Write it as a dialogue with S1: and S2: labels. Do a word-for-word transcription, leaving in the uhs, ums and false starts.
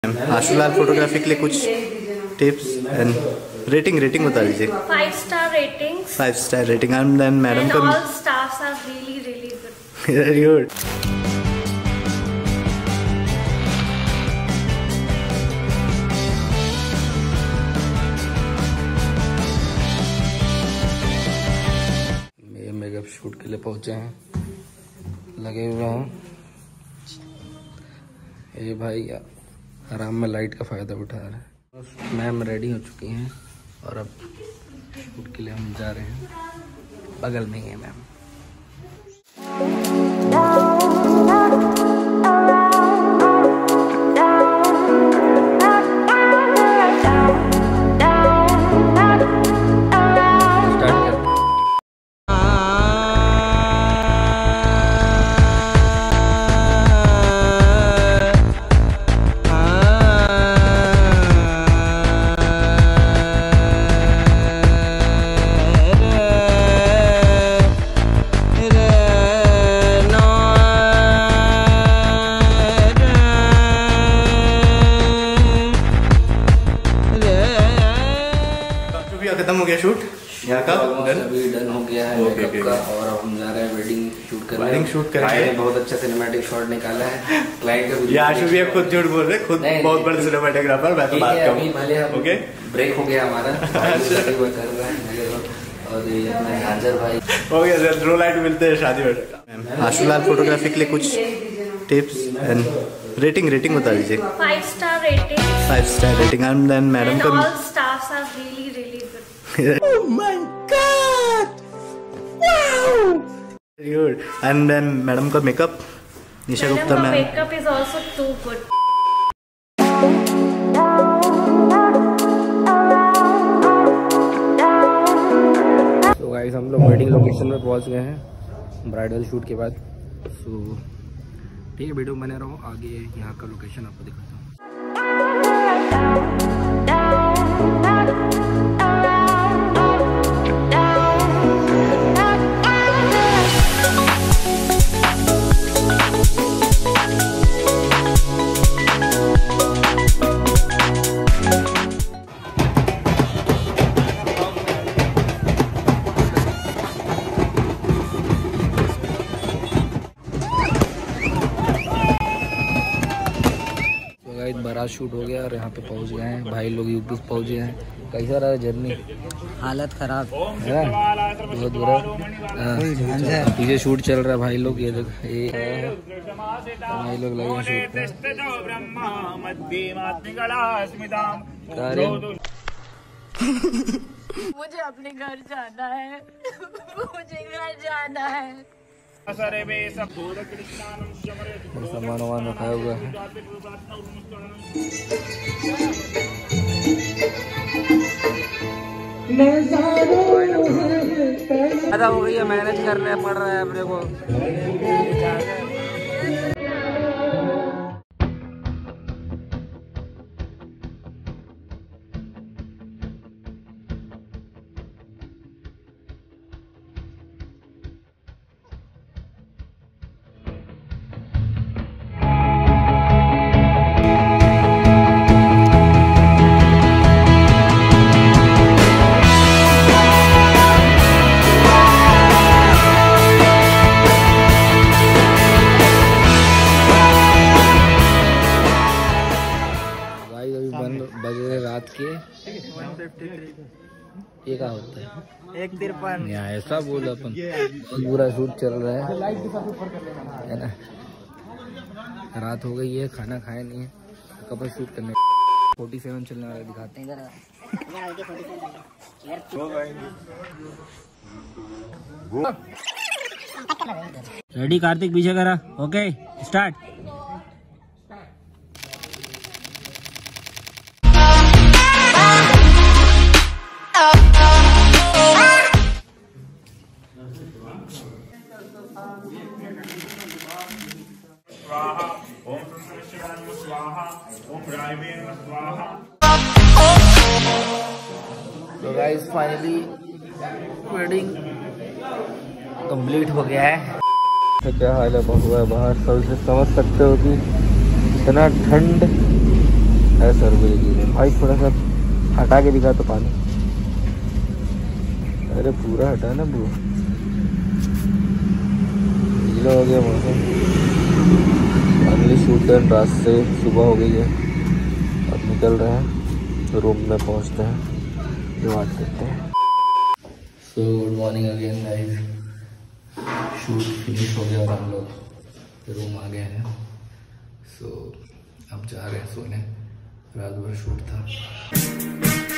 S1: आशुलाल photography के लिए कुछ टिप्स एंड रेटिंग रेटिंग बता दीजिए।
S2: Five star rating
S1: five star rating and then madam का
S2: all staffs are really really good.
S1: Very good.
S3: मेरे makeup shoot के लिए पहुंचे हैं, लगे हुए हैं। ये भाई आराम में लाइट का फ़ायदा उठा रहे हैं। मैम रेडी हो चुकी हैं और अब शूट के लिए हम जा रहे हैं। बगल में ही है मैम।
S1: खत्म हो गया शूट यहाँ का,
S3: अभी डन हो गया है मेकअप का और अब हम जा रहे हैं वेडिंग शूट करने।
S1: वेडिंग शूट करने
S3: बहुत अच्छा सिनेमैटिक शॉट निकाला है क्लाइंट का।
S1: ये आशु भी खुद झूठ बोल रहे, खुद बहुत बड़े सिनेमैटोग्राफर। मैं तो बात करूं। ओके
S3: ब्रेक हो गया हमारा कर रहा है और ये अपने हाजिर भाई
S1: हो गया सर। रो लाइट मिलते हैं शादी में। आशुलाल फोटोग्राफी के लिए कुछ टिप्स एंड रेटिंग रेटिंग बता दीजिए।
S2: Five star rating
S1: five star rating and then madam का
S2: all staffs are really really good.
S1: Oh my God! Wow! Very good. And then madam का makeup, Nisha Gupta ma'am.
S2: Makeup is also too good.
S3: तो guys हम लोग wedding location में पहुंच गए हैं bridal shoot के बाद। सो ठीक है, वीडियो बने रहो, आगे यहाँ का लोकेशन आपको दिखाता हूँ। बारात शूट हो गया और यहाँ पे पहुँच गए हैं। भाई लोग यूपी पहुँच गए हैं। कैसा रहा जर्नी?
S4: हालत खराब
S3: है बहुत बुरा। पीछे शूट चल रहा है भाई लोग, ये देख ये भाई लोग लगे हैं शूट पे।
S2: मुझे अपने घर जाना है, मुझे घर जाना है।
S3: सामान वामान रखा हुआ है। ज्यादा हो गई है, मैनेज करना पड़ रहा है अपने को। बजे रात के ये क्या होता है एक तिरपन यहाँ ऐसा बोल अपन। पूरा शूट चल रहा है है ना। रात हो गई है, खाना खाया नहीं है, कपड़े शूट करने फोर्टी सेवन चलने वाला दिखाते हैं। रेडी कार्तिक, पीछे करा। Okay start. तो गाइस फाइनली वेडिंग कंप्लीट हो गया है। तो क्या हाल है हुआ है बाहर, सब से समझ सकते हो कि इतना ठंड है, सर भी गिरे। भाई थोड़ा सा हटा के दिखा तो पानी। अरे पूरा हटा ना ब्रो, गीला हो गया मौसम। फाइनली शूट डन, रात से सुबह हो गई है। अब निकल रहे हैं, रूम में पहुंचते हैं, जो बात करते हैं। So good morning again guys. Shoot finish हो गया और हम लोग रूम आ गए हैं। सो so, अब जा रहे हैं सोने, रात भर शूट था।